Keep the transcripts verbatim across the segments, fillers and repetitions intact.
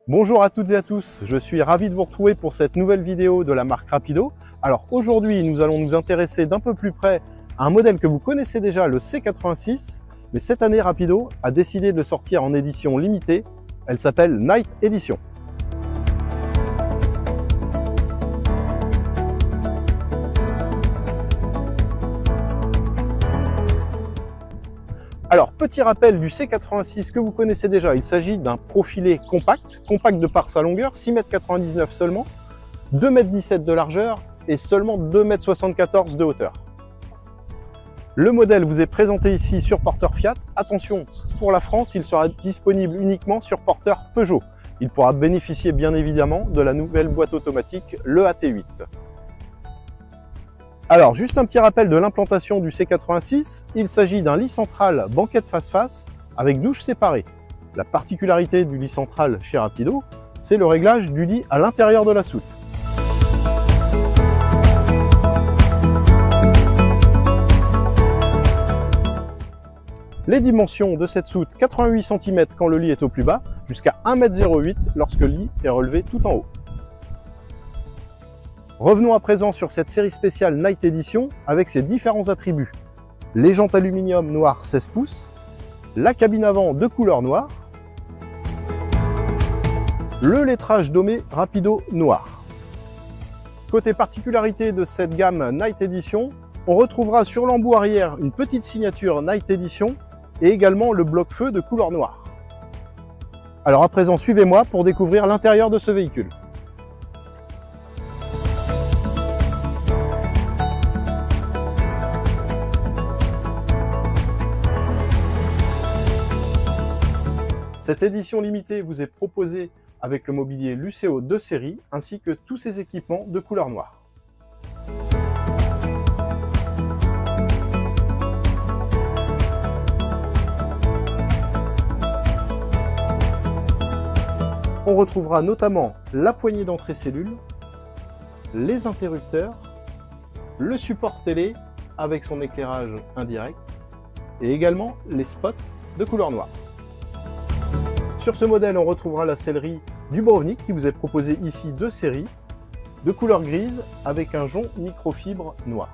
Bonjour à toutes et à tous, je suis ravi de vous retrouver pour cette nouvelle vidéo de la marque Rapido. Alors aujourd'hui, nous allons nous intéresser d'un peu plus près à un modèle que vous connaissez déjà, le C quatre-vingt-six, mais cette année Rapido a décidé de le sortir en édition limitée. Elle s'appelle Night Edition. Alors, petit rappel du C quatre-vingt-six que vous connaissez déjà, il s'agit d'un profilé compact, compact de par sa longueur, six mètres quatre-vingt-dix-neuf seulement, deux mètres dix-sept de largeur et seulement deux mètres soixante-quatorze de hauteur. Le modèle vous est présenté ici sur porteur Fiat. Attention, pour la France, il sera disponible uniquement sur porteur Peugeot. Il pourra bénéficier bien évidemment de la nouvelle boîte automatique, le A T huit. Alors, juste un petit rappel de l'implantation du C quatre-vingt-six. Il s'agit d'un lit central banquette face-face avec douche séparée. La particularité du lit central chez Rapido, c'est le réglage du lit à l'intérieur de la soute. Les dimensions de cette soute, quatre-vingt-huit centimètres quand le lit est au plus bas, jusqu'à un mètre zéro huit lorsque le lit est relevé tout en haut. Revenons à présent sur cette série spéciale Night Edition avec ses différents attributs. Les jantes aluminium noires seize pouces, la cabine avant de couleur noire, le lettrage domé Rapido noir. Côté particularité de cette gamme Night Edition, on retrouvera sur l'embout arrière une petite signature Night Edition et également le bloc-feu de couleur noire. Alors à présent, suivez-moi pour découvrir l'intérieur de ce véhicule. Cette édition limitée vous est proposée avec le mobilier Luceo de série ainsi que tous ses équipements de couleur noire. On retrouvera notamment la poignée d'entrée cellule, les interrupteurs, le support télé avec son éclairage indirect et également les spots de couleur noire. Sur ce modèle, on retrouvera la sellerie Dubrovnik qui vous est proposée ici de série, de couleur grise avec un jonc microfibre noir.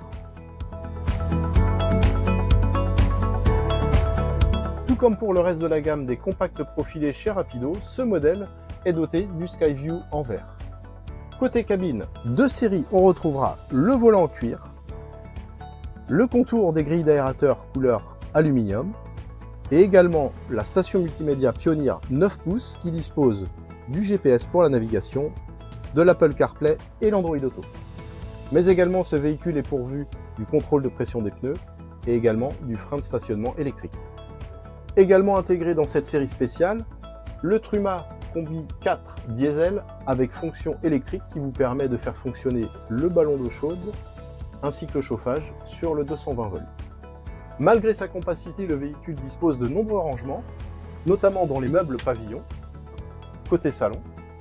Tout comme pour le reste de la gamme des compacts profilés chez Rapido, ce modèle est doté du Skyview en verre. Côté cabine, de série, on retrouvera le volant en cuir, le contour des grilles d'aérateur couleur aluminium, et également la station multimédia Pioneer neuf pouces qui dispose du G P S pour la navigation, de l'Apple CarPlay et l'Android Auto. Mais également ce véhicule est pourvu du contrôle de pression des pneus et également du frein de stationnement électrique. Également intégré dans cette série spéciale, le Truma Combi quatre diesel avec fonction électrique qui vous permet de faire fonctionner le ballon d'eau chaude ainsi que le chauffage sur le deux cent vingt volts. Malgré sa compacité, le véhicule dispose de nombreux rangements, notamment dans les meubles pavillons, côté salon.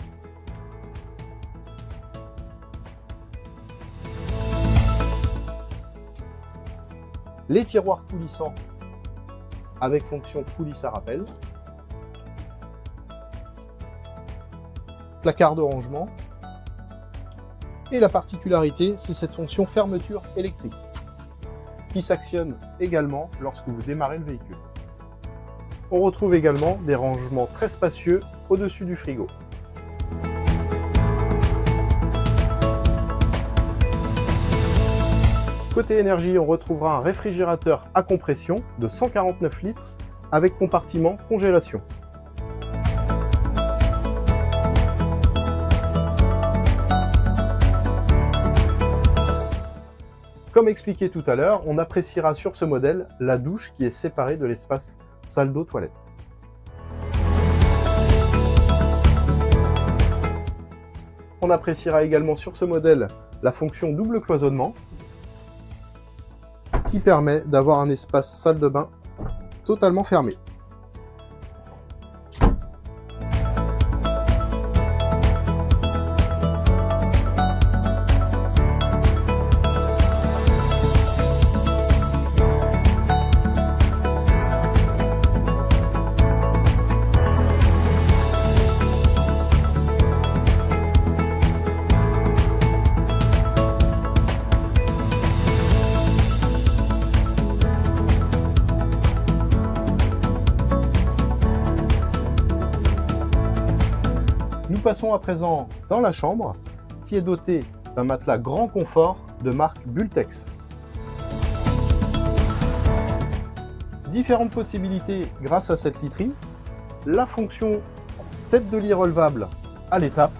Les tiroirs coulissants avec fonction coulisse à rappel. Placard de rangement. Et la particularité, c'est cette fonction fermeture électrique, qui s'actionne également lorsque vous démarrez le véhicule. On retrouve également des rangements très spacieux au-dessus du frigo. Côté énergie, on retrouvera un réfrigérateur à compression de cent quarante-neuf litres avec compartiment congélation. Comme expliqué tout à l'heure, on appréciera sur ce modèle la douche qui est séparée de l'espace salle d'eau toilette. On appréciera également sur ce modèle la fonction double cloisonnement qui permet d'avoir un espace salle de bain totalement fermé. Nous passons à présent dans la chambre, qui est dotée d'un matelas grand confort de marque Bultex. Différentes possibilités grâce à cette literie, la fonction tête de lit relevable à l'étape,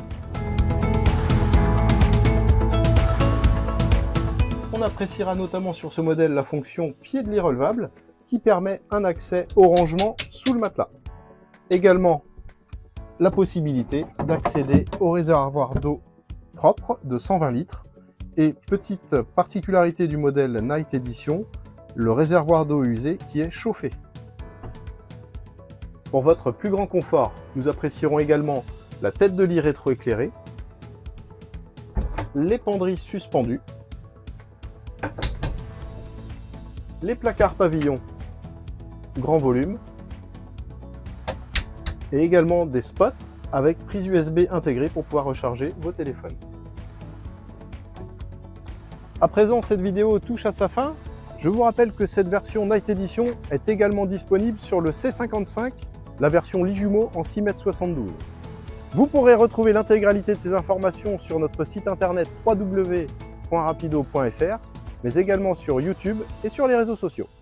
on appréciera notamment sur ce modèle la fonction pied de lit relevable qui permet un accès au rangement sous le matelas. Également la possibilité d'accéder au réservoir d'eau propre de cent vingt litres et petite particularité du modèle Night Edition, le réservoir d'eau usée qui est chauffé. Pour votre plus grand confort, nous apprécierons également la tête de lit rétroéclairée, les penderies suspendues, les placards pavillons grand volume et également des spots avec prise U S B intégrée pour pouvoir recharger vos téléphones. À présent, cette vidéo touche à sa fin. Je vous rappelle que cette version Night Edition est également disponible sur le C cinquante-cinq, la version lit jumeau en six mètres soixante-douze. Vous pourrez retrouver l'intégralité de ces informations sur notre site internet w w w point rapido point f r, mais également sur YouTube et sur les réseaux sociaux.